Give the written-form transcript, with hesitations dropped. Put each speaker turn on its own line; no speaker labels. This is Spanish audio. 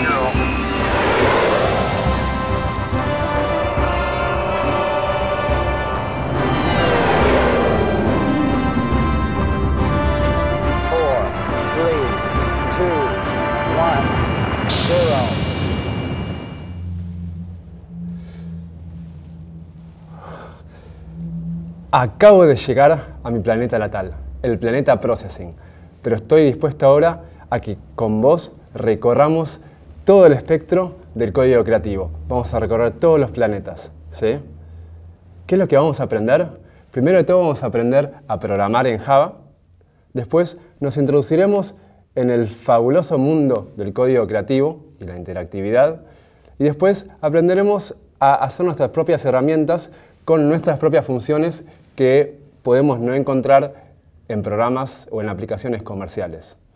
and roll. Four, three, two, one, zero.
Acabo de llegar a mi planeta natal, el planeta Processing, pero estoy dispuesto ahora a que con vos recorramos todo el espectro del código creativo. Vamos a recorrer todos los planetas, ¿sí? ¿Qué es lo que vamos a aprender? Primero de todo vamos a aprender a programar en Java. Después nos introduciremos en el fabuloso mundo del código creativo y la interactividad. Y después aprenderemos a hacer nuestras propias herramientas con nuestras propias funciones que podemos no encontrar en programas o en aplicaciones comerciales.